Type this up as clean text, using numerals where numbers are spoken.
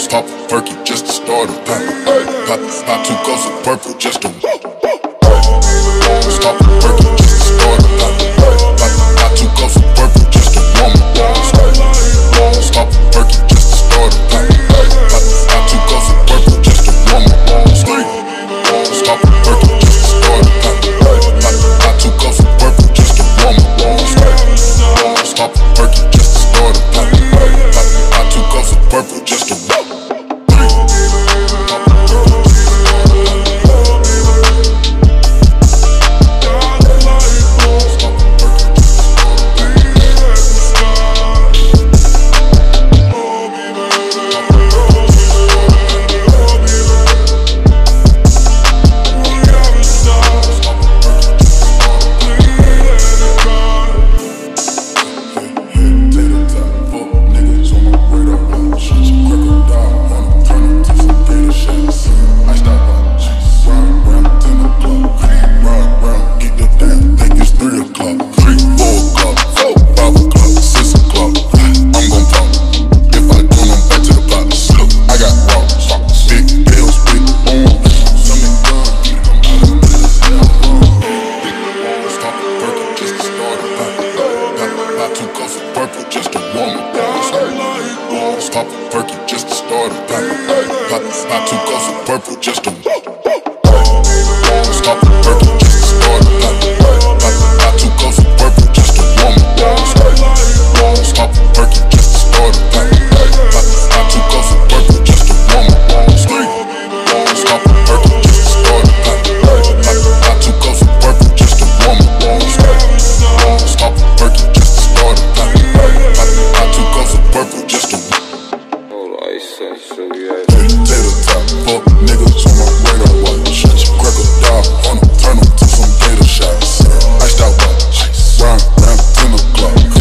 Pop a perky just to start a pop 2 cups of purple just to stop a perky just to start a pop 2 cups of purple just to warm up. Stop a perky just to start a pop 2 cups of purple just to warm up. Stop a perky just to start a pop 2 cups of purple just to warm up. Stop a perky just to start a pop 2 cups of purple just to warm up. Pop a perky just to start a pop 2 cups of purple just to stop a perky just to start a pop 2 cups of purple just to warm up. Stop a perky just to start a pop 2 cups of purple just to warm up. Stop a perky just to start a pop 2 cups of purple just to warm up. Stop a perky just to start a pop 2 cups of purple just to Tater top, fuck niggas on my radar watch. Crack a dog on them, turn them to some gator shots. Iced out watch, round 10 o'clock.